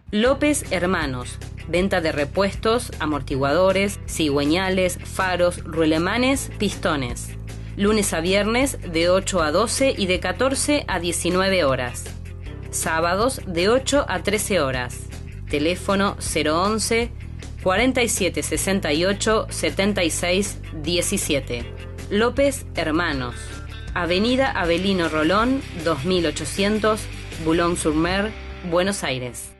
López Hermanos, venta de repuestos, amortiguadores, cigüeñales, faros, ruelemanes, pistones. Lunes a viernes de 8 a 12 y de 14 a 19 horas. Sábados de 8 a 13 horas. Teléfono 011 47 68 76 17. López Hermanos. Avenida Avelino Rolón, 2800, Boulogne-sur-Mer, Buenos Aires.